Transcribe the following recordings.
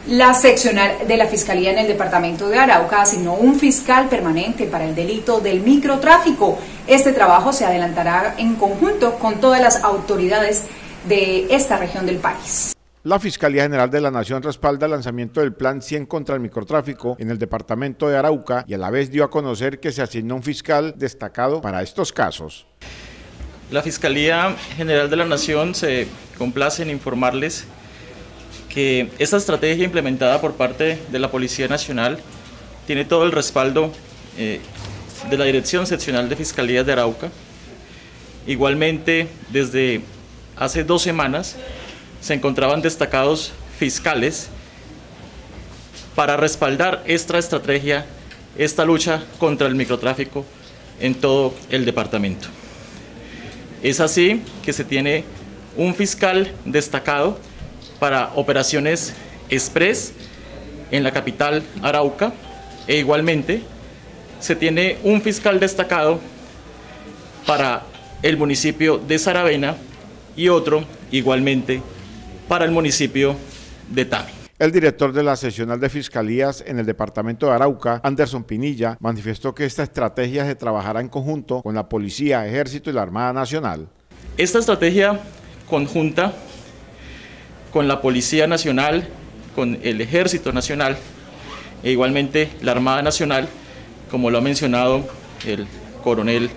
La seccional de la Fiscalía en el departamento de Arauca asignó un fiscal permanente para el delito del microtráfico. Este trabajo se adelantará en conjunto con todas las autoridades de esta región del país. La Fiscalía General de la Nación respalda el lanzamiento del Plan 100 contra el microtráfico en el departamento de Arauca y a la vez dio a conocer que se asignó un fiscal destacado para estos casos. La Fiscalía General de la Nación se complace en informarles que esta estrategia implementada por parte de la Policía Nacional tiene todo el respaldo de la Dirección Seccional de Fiscalías de Arauca. Igualmente, desde hace 2 semanas se encontraban destacados fiscales para respaldar esta estrategia, esta lucha contra el microtráfico en todo el departamento. Es así que se tiene un fiscal destacado para operaciones express en la capital Arauca e igualmente se tiene un fiscal destacado para el municipio de Saravena y otro igualmente para el municipio de Tami. El director de la seccional de fiscalías en el departamento de Arauca, Anderson Pinilla, manifestó que esta estrategia se trabajará en conjunto con la Policía, Ejército y la Armada Nacional. Esta estrategia conjunta con la Policía Nacional, con el Ejército Nacional e igualmente la Armada Nacional, como lo ha mencionado el coronel,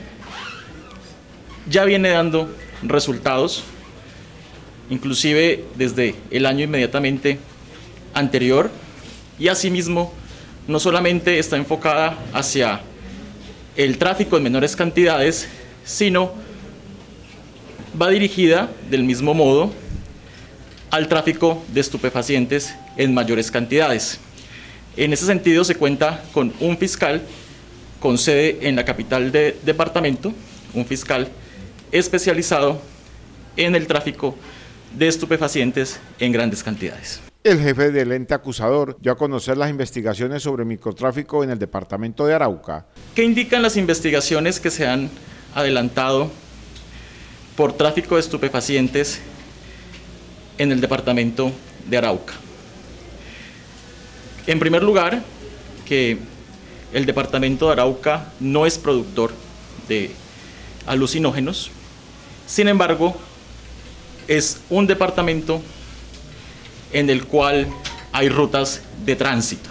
ya viene dando resultados, inclusive desde el año inmediatamente anterior, y asimismo no solamente está enfocada hacia el tráfico en menores cantidades, sino va dirigida del mismo modo al tráfico de estupefacientes en mayores cantidades. En ese sentido se cuenta con un fiscal con sede en la capital del departamento, un fiscal especializado en el tráfico de estupefacientes en grandes cantidades. El jefe del ente acusador dio a conocer las investigaciones sobre microtráfico en el departamento de Arauca. ¿Qué indican las investigaciones que se han adelantado por tráfico de estupefacientes en el departamento de Arauca? En primer lugar, que el departamento de Arauca no es productor de alucinógenos, sin embargo, es un departamento en el cual hay rutas de tránsito.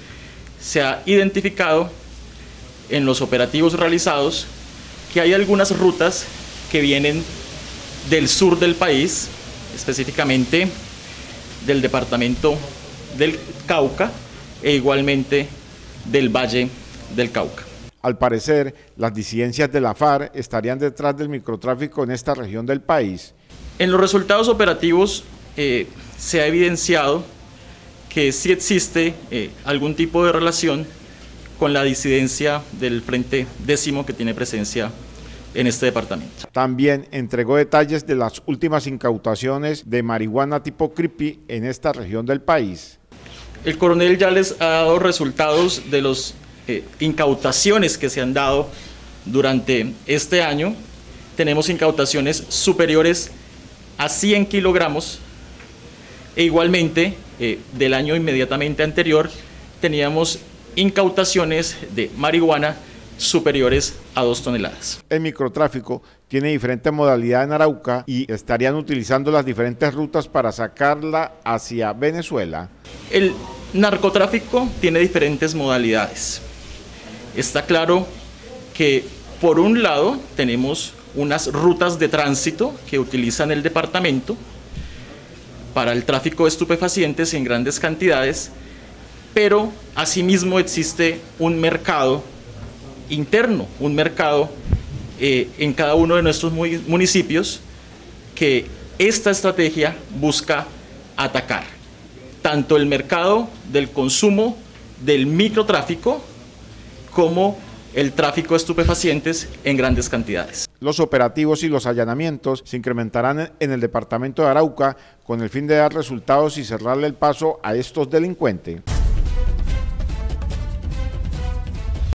Se ha identificado en los operativos realizados que hay algunas rutas que vienen del sur del país, específicamente del departamento del Cauca e igualmente del Valle del Cauca. Al parecer, las disidencias de la FARC estarían detrás del microtráfico en esta región del país. En los resultados operativos se ha evidenciado que sí existe algún tipo de relación con la disidencia del Frente Décimo que tiene presencia en este departamento. También entregó detalles de las últimas incautaciones de marihuana tipo creepy en esta región del país. El coronel ya les ha dado resultados de las incautaciones que se han dado durante este año. Tenemos incautaciones superiores a 100 kilogramos e igualmente del año inmediatamente anterior teníamos incautaciones de marihuana superiores a 2 toneladas. El microtráfico tiene diferentes modalidades en Arauca y estarían utilizando las diferentes rutas para sacarla hacia Venezuela. El narcotráfico tiene diferentes modalidades. Está claro que por un lado tenemos unas rutas de tránsito que utilizan el departamento para el tráfico de estupefacientes en grandes cantidades, pero asimismo existe un mercado interno, un mercado en cada uno de nuestros municipios que esta estrategia busca atacar, tanto el mercado del consumo del microtráfico como el tráfico de estupefacientes en grandes cantidades. Los operativos y los allanamientos se incrementarán en el departamento de Arauca con el fin de dar resultados y cerrarle el paso a estos delincuentes.